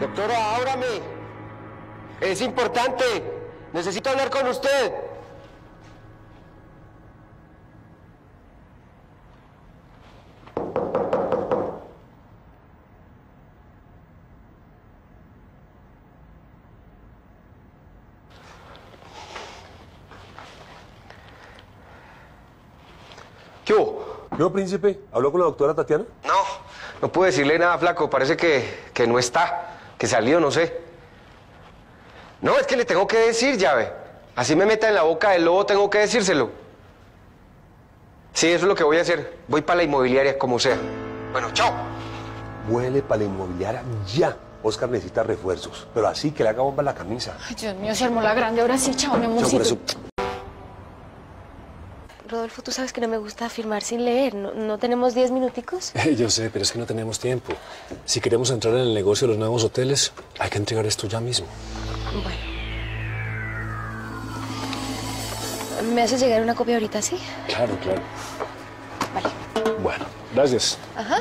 Doctora, ábrame. Es importante. Necesito hablar con usted. ¿Qué hubo? ¿Qué hubo, príncipe? ¿Habló con la doctora Tatiana? No pude decirle nada, flaco. Parece que no está, que salió, no sé. No, es que le tengo que decir, llave. Así me meta en la boca del lobo, tengo que decírselo. Sí, eso es lo que voy a hacer. Voy para la inmobiliaria, como sea. Bueno, chao. Vuele para la inmobiliaria ya. Oscar necesita refuerzos, pero así que le haga bomba a la camisa. Ay, Dios mío, se armó la grande. Ahora sí, chao, mi amorcito. Rodolfo, tú sabes que no me gusta firmar sin leer. ¿No tenemos 10 minuticos? Yo sé, pero es que no tenemos tiempo. Si queremos entrar en el negocio de los nuevos hoteles, hay que entregar esto ya mismo. Bueno. ¿Me haces llegar una copia ahorita, sí? Claro, claro. Vale. Bueno, gracias. Ajá.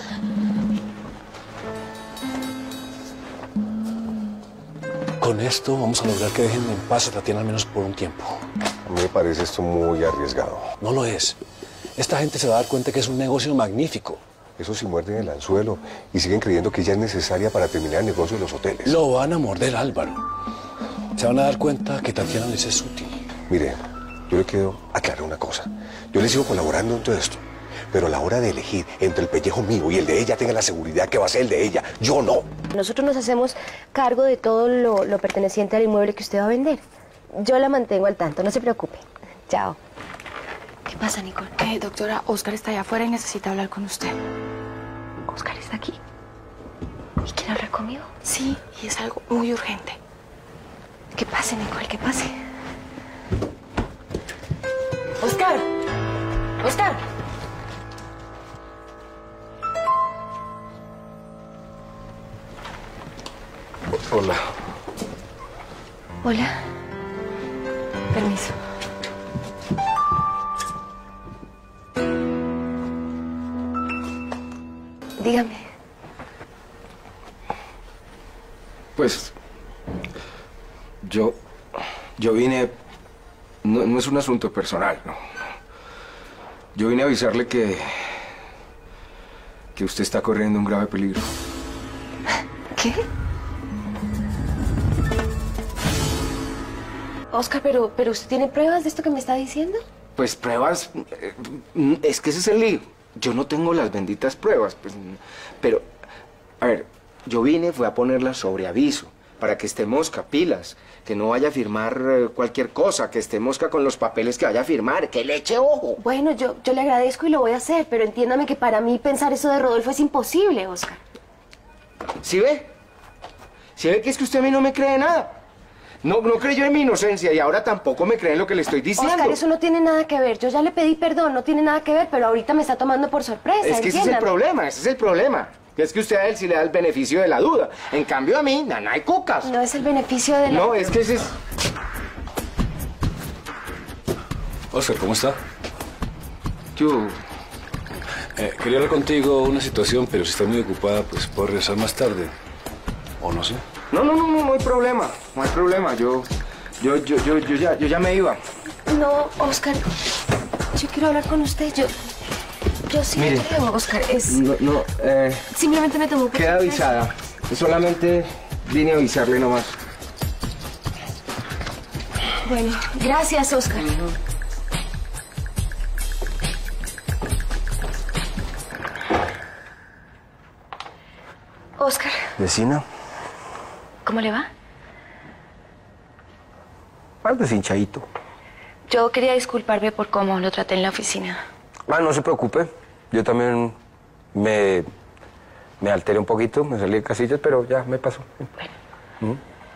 Con esto vamos a lograr que dejen en paz a Tatiana al menos por un tiempo. A mí me parece esto muy arriesgado. No lo es. Esta gente se va a dar cuenta que es un negocio magnífico. Eso sí muerden el anzuelo y siguen creyendo que ella es necesaria para terminar el negocio de los hoteles. Lo van a morder, Álvaro. Se van a dar cuenta que Tatiana les es útil. Mire, yo le quiero aclarar una cosa. Yo le sigo colaborando en todo esto, pero a la hora de elegir entre el pellejo mío y el de ella, tenga la seguridad que va a ser el de ella. Yo no. Nosotros nos hacemos cargo de todo lo perteneciente al inmueble que usted va a vender. Yo la mantengo al tanto, no se preocupe. Chao. ¿Qué pasa, Nicole? Doctora, Oscar está allá afuera y necesita hablar con usted. ¿Oscar está aquí? ¿Y quiere hablar conmigo? Sí, y es algo muy urgente. Que pase, Nicole, que pase. ¡Oscar! ¡Oscar! Hola. Hola. Permiso. Dígame. Pues, yo vine, no es un asunto personal, no. Yo vine a avisarle que usted está corriendo un grave peligro. ¿Qué? Oscar, pero ¿usted tiene pruebas de esto que me está diciendo? Pues pruebas, es que ese es el lío. Yo no tengo las benditas pruebas, pues, pero, a ver, yo fue a ponerlas sobre aviso, para que esté mosca, pilas, que no vaya a firmar cualquier cosa, que esté mosca con los papeles que vaya a firmar, que le eche ojo. Bueno, yo le agradezco y lo voy a hacer, pero entiéndame que para mí pensar eso de Rodolfo es imposible, Oscar. ¿Sí ve? ¿Sí ve que es que usted a mí no me cree nada? No creyó en mi inocencia y ahora tampoco me cree en lo que le estoy diciendo. Oscar, eso no tiene nada que ver. Yo ya le pedí perdón, no tiene nada que ver, pero ahorita me está tomando por sorpresa, Es que ese es el problema, ese es el problema. Que es que usted a él sí le da el beneficio de la duda. En cambio a mí, no hay cucas. No es el beneficio de la... No, es que ese es... Oscar, ¿cómo está? Yo... Quería hablar contigo una situación, pero si estás muy ocupada, pues puedo regresar más tarde. O no sé. No hay problema. No hay problema. Yo ya me iba. No, Oscar, yo quiero hablar con usted. Yo sí Mire, le creo, Oscar. Simplemente me tomó por Queda sorpresa. avisada. Solamente vine a avisarle nomás. Bueno, gracias, Oscar. Oscar, Vecina, ¿cómo le va? más deshinchadito. Yo quería disculparme por cómo lo traté en la oficina. No se preocupe. Yo también me alteré un poquito, me salí de casillas, pero ya me pasó. Bueno.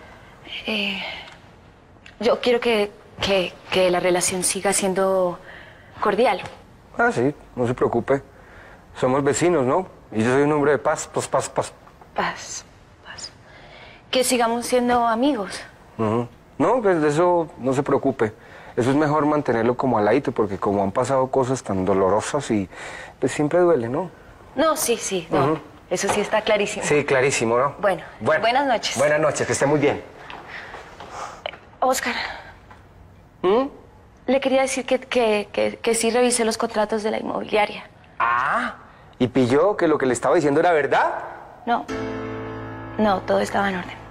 Yo quiero que la relación siga siendo cordial. Sí, no se preocupe. Somos vecinos, ¿no? Y yo soy un hombre de paz, paz. Paz. Que sigamos siendo amigos. No, pues de eso no se preocupe. Eso es mejor mantenerlo como al ladito, porque como han pasado cosas tan dolorosas y pues siempre duele, ¿no? No, sí, no. Eso sí está clarísimo. Sí, clarísimo, ¿no? Bueno, buenas noches. Buenas noches, que esté muy bien. Oscar, le quería decir que sí revisé los contratos de la inmobiliaria. Ah, ¿y pilló que lo que le estaba diciendo era verdad? No, todo estaba en orden.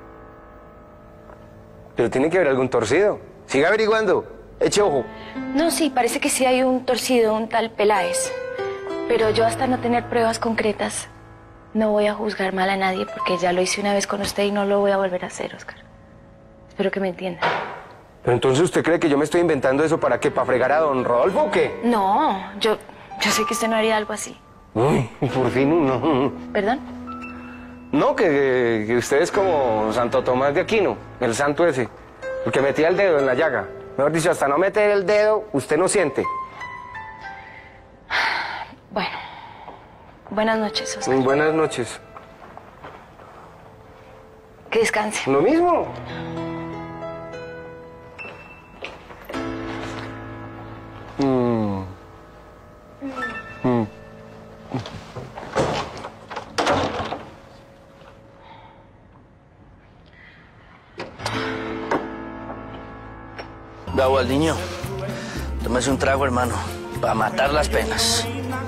Pero tiene que haber algún torcido. Siga averiguando. Eche ojo. No, sí, parece que sí hay un torcido, un tal Peláez. Pero yo hasta no tener pruebas concretas, no voy a juzgar mal a nadie porque ya lo hice una vez con usted y no lo voy a volver a hacer, Oscar. Espero que me entienda. ¿Pero entonces usted cree que yo me estoy inventando eso para qué? ¿Para fregar a don Rodolfo o qué? No, yo sé que usted no haría algo así. Uy, por fin uno. ¿Perdón? No, que usted es como Santo Tomás de Aquino, el santo ese, el que metía el dedo en la llaga. Mejor dicho, hasta no meter el dedo, usted no siente. Bueno, buenas noches, Oscar. Buenas noches. Que descanse. Lo mismo. Bravo al niño. Tómese un trago, hermano, para matar las penas.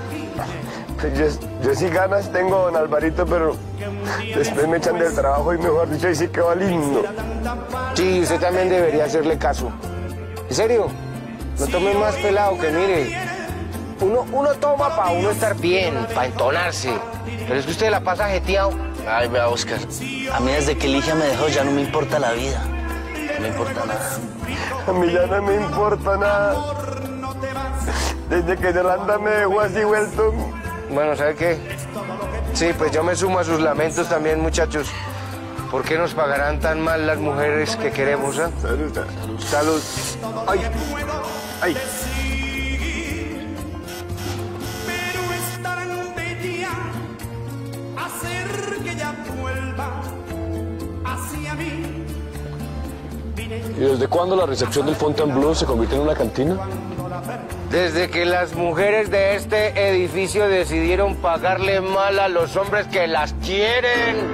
Yo sí ganas tengo, don Alvarito, pero después me echan del trabajo y mejor dicho, ahí sí que va lindo. Sí, usted también debería hacerle caso. ¿En serio? No tome más pelado, que mire. Uno toma para uno estar bien, para entonarse. Pero es que usted la pasa jeteado. Ay, vea, Oscar. A mí desde que Ligia me dejó ya no me importa la vida. No me importa nada. A mí ya no me importa nada. Desde que Yolanda me dejó así vuelto. Bueno, ¿sabe qué? Sí, pues yo me sumo a sus lamentos también, muchachos. ¿Por qué nos pagarán tan mal las mujeres que queremos, eh? Salud. Salud. Ay. Ay. Pero es tarde ya, hacer que ella vuelva hacia mí. ¿Y desde cuándo la recepción del Fontainebleau se convirtió en una cantina? Desde que las mujeres de este edificio decidieron pagarle mal a los hombres que las quieren.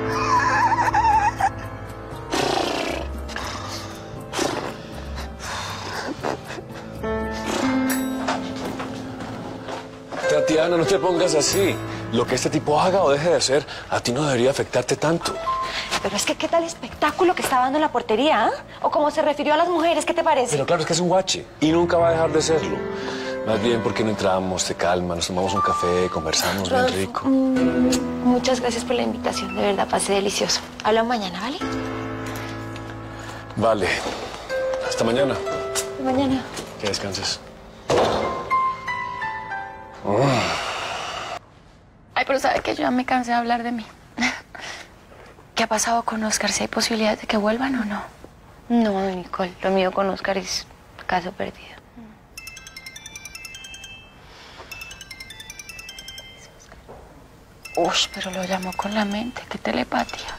Tatiana, no te pongas así. Lo que este tipo haga o deje de hacer, a ti no debería afectarte tanto. Pero es que, ¿qué tal espectáculo que está dando en la portería? ¿Ah? O como se refirió a las mujeres, ¿qué te parece? Pero claro, es que es un guache y nunca va a dejar de serlo. Más bien, ¿por qué no entramos, te calma, nos tomamos un café, conversamos bien rico? Muchas gracias por la invitación, de verdad, pasé delicioso. Hablamos mañana, ¿vale? Vale. Hasta mañana. Hasta mañana. Que descanses. Ay, pero ¿sabe qué? Yo ya me cansé de hablar de mí. ¿Qué ha pasado con Oscar? ¿Si hay posibilidades de que vuelvan o no? No, Nicole, lo mío con Oscar es caso perdido. Uy, pero lo llamó con la mente. Qué telepatía.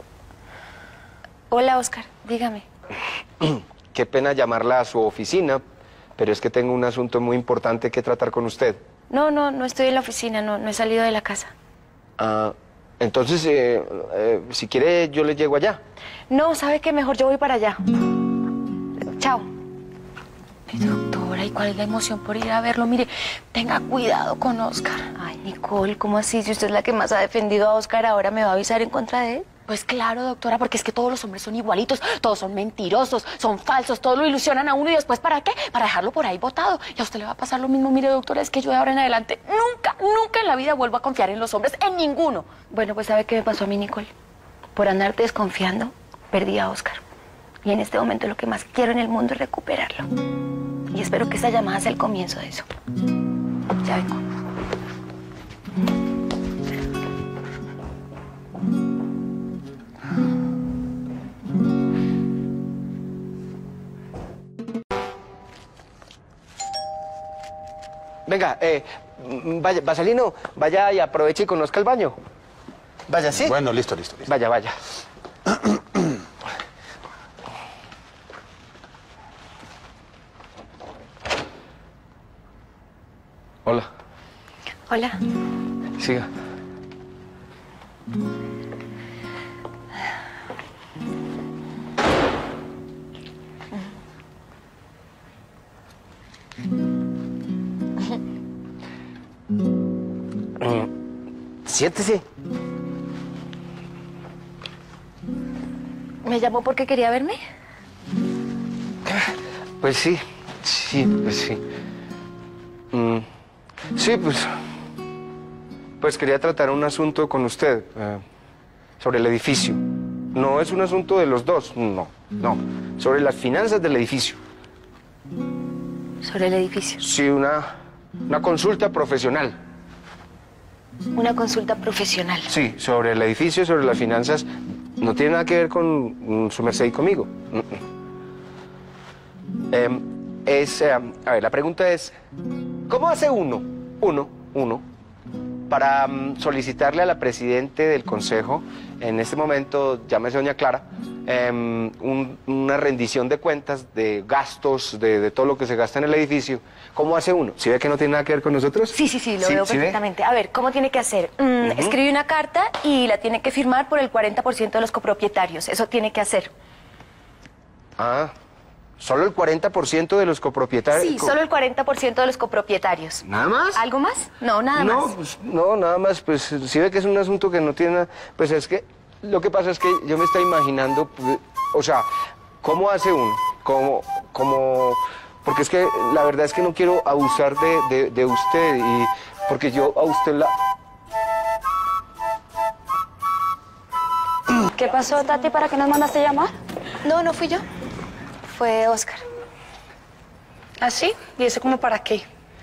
Hola, Oscar. Dígame. Qué pena llamarla a su oficina, pero es que tengo un asunto muy importante que tratar con usted. No estoy en la oficina. No he salido de la casa. Ah, entonces, si quiere, yo le llego allá. No, ¿sabe qué? Mejor yo voy para allá. Chao. Doctora, ¿y cuál es la emoción por ir a verlo? Mire, tenga cuidado con Oscar. Ay, Nicole, ¿cómo así? Si usted es la que más ha defendido a Oscar, ¿ahora me va a avisar en contra de él? Pues claro, doctora, porque es que todos los hombres son igualitos, todos son mentirosos, son falsos, todos lo ilusionan a uno y después ¿para qué? Para dejarlo por ahí botado. Y a usted le va a pasar lo mismo. Mire, doctora, es que yo de ahora en adelante nunca en la vida vuelvo a confiar en los hombres, en ninguno. Bueno, pues ¿sabe qué me pasó a mí, Nicole? Por andar desconfiando, perdí a Oscar. Y en este momento lo que más quiero en el mundo es recuperarlo. Y espero que esta llamada sea el comienzo de eso. Ya vengo. Venga, vaya, Vaselino, vaya y aproveche y conozca el baño. Vaya, ¿sí? Bueno, listo. Vaya. Hola. Siga. Siéntese. ¿Me llamó porque quería verme? Pues sí, pues sí. Sí, pues quería tratar un asunto con usted sobre el edificio. No es un asunto de los dos, no. Sobre las finanzas del edificio. Sobre el edificio. Sí, una consulta profesional. Una consulta profesional. Sí, sobre el edificio, sobre las finanzas. No tiene nada que ver con su merced y conmigo. A ver, la pregunta es, ¿cómo hace uno, para solicitarle a la presidente del consejo, en este momento, llámese doña Clara, una rendición de cuentas, de gastos, de todo lo que se gasta en el edificio? ¿Cómo hace uno? ¿Sí ve que no tiene nada que ver con nosotros? Sí, lo veo perfectamente. A ver, ¿cómo tiene que hacer? Escribe una carta y la tiene que firmar por el 40% de los copropietarios. Eso tiene que hacer. Ah, ¿solo el 40% de los copropietarios? Sí, solo el 40% de los copropietarios. ¿Nada más? ¿Algo más? No, nada más. Pues, no, nada más. Pues si ve que es un asunto que no tiene nada. Pues es que lo que pasa es que yo me estoy imaginando, pues, o sea, ¿cómo hace uno? Porque es que la verdad es que no quiero abusar de usted y porque yo a usted la... ¿Qué pasó, Tati? ¿Para qué nos mandaste llamar? No fui yo. Fue Oscar. ¿Ah, sí? ¿Y eso como para qué?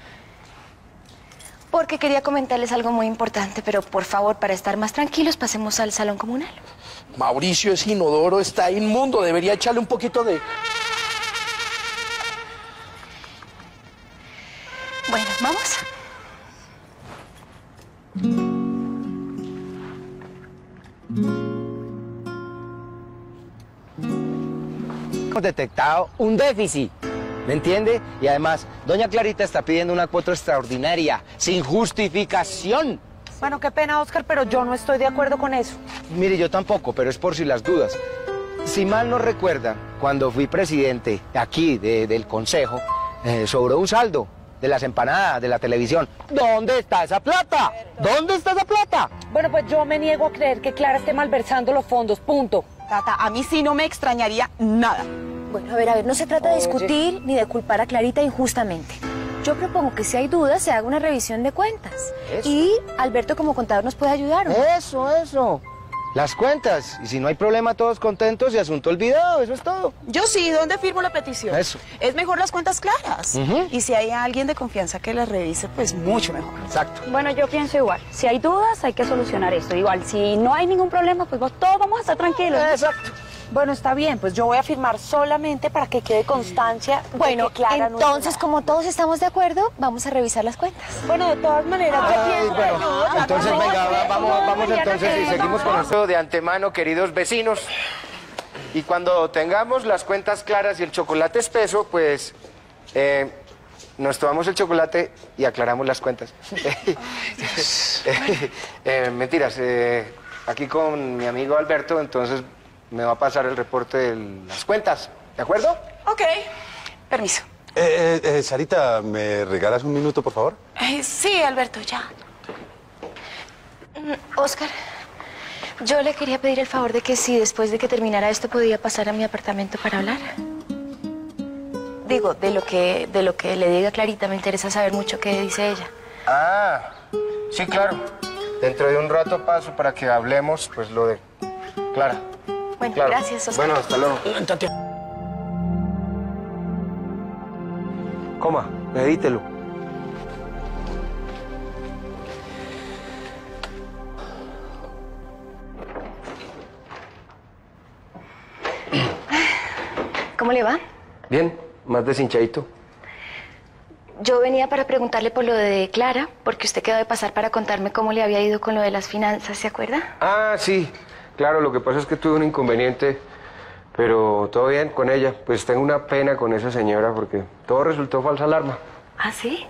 Porque quería comentarles algo muy importante, pero por favor, para estar más tranquilos, pasemos al salón comunal. Mauricio, ese inodoro está inmundo. Debería echarle un poquito de... Bueno, ¿vamos? Hemos detectado un déficit, ¿me entiende? Y además, doña Clarita está pidiendo una cuota extraordinaria, sin justificación. Bueno, qué pena, Oscar, pero yo no estoy de acuerdo con eso. Mire, yo tampoco, pero es por si las dudas. Si mal no recuerda, cuando fui presidente aquí del consejo, sobró un saldo de las empanadas, de la televisión. ¿Dónde está esa plata? ¿Dónde está esa plata? Bueno, pues yo me niego a creer que Clara esté malversando los fondos, punto. Tata, a mí sí no me extrañaría nada. Bueno, a ver, no se trata de discutir ni de culpar a Clarita injustamente. Yo propongo que si hay dudas se haga una revisión de cuentas. Eso. Y Alberto como contador nos puede ayudar, ¿no? Eso. Las cuentas. Y si no hay problema, todos contentos y asunto olvidado. Eso es todo. Yo sí, ¿dónde firmo la petición? Eso. Es mejor las cuentas claras. Y si hay alguien de confianza que las revise, pues mucho mejor. Exacto. Bueno, yo pienso igual. Si hay dudas, hay que solucionar esto. Igual, si no hay ningún problema, pues todos vamos a estar tranquilos. Exacto. Bueno, está bien, pues yo voy a firmar solamente para que quede constancia. Bueno, de que Clara entonces, no... como todos estamos de acuerdo, vamos a revisar las cuentas. Bueno, de todas maneras, yo pienso que no. Entonces, venga, vamos entonces y seguimos con esto de antemano, queridos vecinos. Y cuando tengamos las cuentas claras y el chocolate espeso, pues nos tomamos el chocolate y aclaramos las cuentas. Mentiras, aquí con mi amigo Alberto, entonces me va a pasar el reporte de las cuentas, ¿de acuerdo? Ok, permiso. Sarita, ¿me regalas un minuto, por favor? Sí, Alberto, ya. Oscar, yo le quería pedir el favor de que si después de que terminara esto podía pasar a mi apartamento para hablar. Digo, de lo que le diga Clarita, me interesa saber mucho qué dice ella. Ah, sí, claro. Dentro de un rato paso para que hablemos, pues, lo de Clara. Bueno, Claro. gracias, Oscar. Bueno, hasta luego. Coma, medítelo. ¿Cómo le va? Bien, más deshinchadito. Yo venía para preguntarle por lo de Clara, porque usted quedó de pasar para contarme cómo le había ido con lo de las finanzas, ¿se acuerda? Ah, sí. Claro, lo que pasa es que tuve un inconveniente, pero todo bien con ella. Pues tengo una pena con esa señora porque todo resultó falsa alarma. ¿Ah, sí?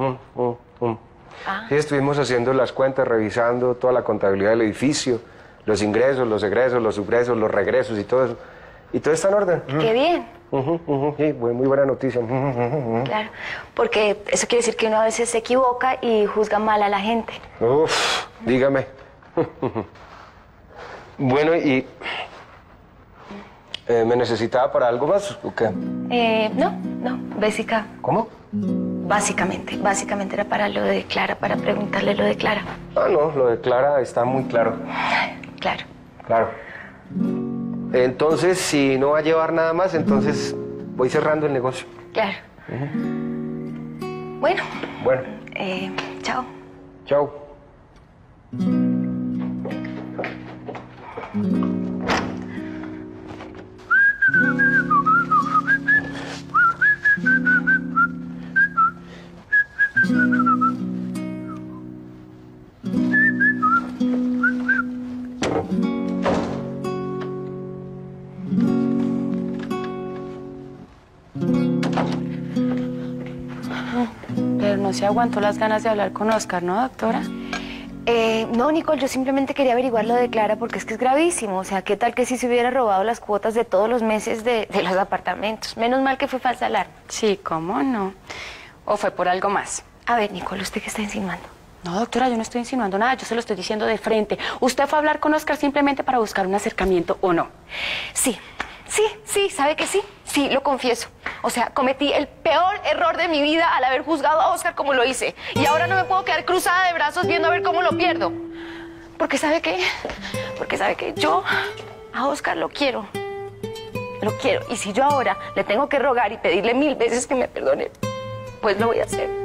Sí, estuvimos haciendo las cuentas, revisando toda la contabilidad del edificio, los ingresos, los egresos, los subgresos, los regresos y todo eso. ¿Y todo está en orden? Qué bien. Sí, muy buena noticia. Claro, porque eso quiere decir que uno a veces se equivoca y juzga mal a la gente. Uf, dígame. Bueno, y... ¿me necesitaba para algo más o qué? No, básica. ¿Cómo? Básicamente era para lo de Clara, para preguntarle lo de Clara. Ah, no, lo de Clara está muy claro. Claro. Claro. Entonces, si no va a llevar nada más, entonces voy cerrando el negocio. Claro. Bueno. Bueno. Chao. Chao. Pero no se aguantó las ganas de hablar con Oscar, ¿no, doctora? No, Nicole, yo simplemente quería averiguar lo de Clara porque es que es gravísimo. O sea, ¿qué tal que si se hubiera robado las cuotas de todos los meses de los apartamentos? Menos mal que fue falsa alarma. Sí, ¿cómo no? ¿O fue por algo más? A ver, Nicole, ¿usted qué está insinuando? No, doctora, yo no estoy insinuando nada, yo se lo estoy diciendo de frente. ¿Usted fue a hablar con Oscar simplemente para buscar un acercamiento o no? Sí, ¿sabe que sí? Sí, lo confieso. O sea, cometí el peor error de mi vida al haber juzgado a Oscar como lo hice. Y ahora no me puedo quedar cruzada de brazos viendo a ver cómo lo pierdo. Porque ¿sabe qué? Porque ¿sabe qué? Yo a Oscar lo quiero. Lo quiero. Y si yo ahora le tengo que rogar y pedirle 1000 veces que me perdone, pues lo voy a hacer.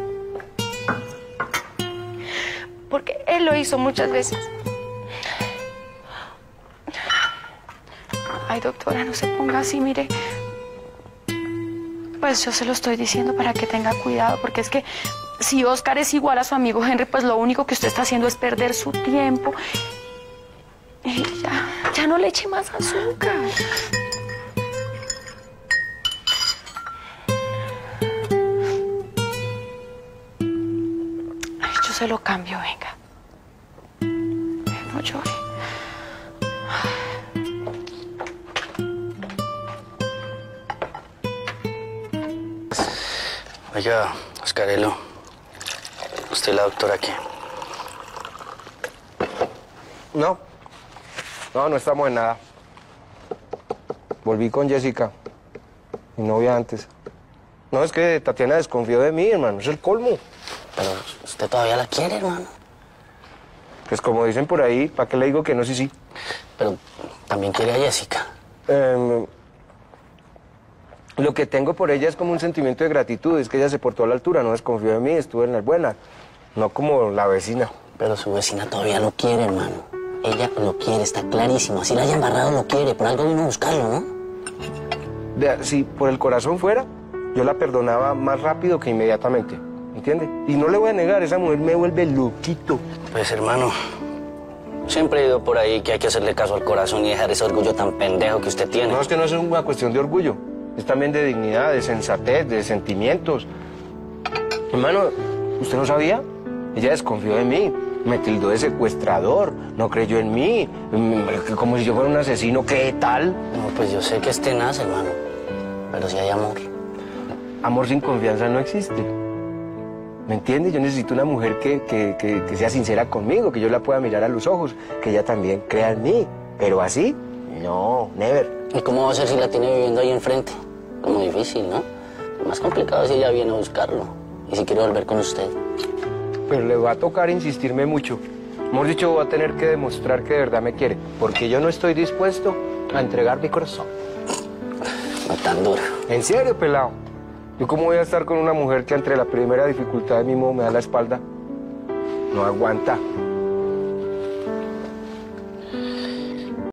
Porque él lo hizo muchas veces. Ay, doctora, no se ponga así, mire. Pues yo se lo estoy diciendo para que tenga cuidado, porque es que si Oscar es igual a su amigo Henry, pues lo único que usted está haciendo es perder su tiempo. Y ya no le eche más azúcar. Ay, yo se lo cambio, venga. No llore. Oiga, Oscarelo, ¿usted y la doctora qué? No estamos en nada. Volví con Jessica, mi novia antes. No, es que Tatiana desconfió de mí, hermano, es el colmo. Pero usted todavía la quiere, hermano. Pues como dicen por ahí, ¿para qué le digo que no, sí? Pero también quiere a Jessica. Lo que tengo por ella es como un sentimiento de gratitud, es que ella se portó a la altura, no desconfió de mí, estuvo en la buena, no como la vecina. Pero su vecina todavía lo quiere, hermano. Ella lo quiere, está clarísimo. Así la haya embarrado, lo quiere. Por algo vino a buscarlo, ¿no? Vea, si por el corazón fuera, yo la perdonaba más rápido que inmediatamente, ¿entiende? Y no le voy a negar, esa mujer me vuelve loquito. Pues, hermano, siempre he ido por ahí que hay que hacerle caso al corazón y dejar ese orgullo tan pendejo que usted tiene. No, es que no es una cuestión de orgullo. Es también de dignidad, de sensatez, de sentimientos. Hermano, ¿usted no sabía? Ella desconfió de mí, me tildó de secuestrador, no creyó en mí, como si yo fuera un asesino, ¿qué tal? No, pues yo sé que es tenaz, hermano, pero si hay amor. Amor sin confianza no existe. ¿Me entiende? Yo necesito una mujer que sea sincera conmigo, que yo la pueda mirar a los ojos, que ella también crea en mí. Pero así, no, never. ¿Y cómo va a ser si la tiene viviendo ahí enfrente? Como difícil, ¿no? Lo más complicado es si ella viene a buscarlo y si quiere volver con usted. Pero le va a tocar insistirme mucho. Mejor dicho, voy a tener que demostrar que de verdad me quiere, porque yo no estoy dispuesto a entregar mi corazón. No tan duro. ¿En serio, pelado? ¿Yo cómo voy a estar con una mujer que ante la primera dificultad mismo me da la espalda? No aguanta.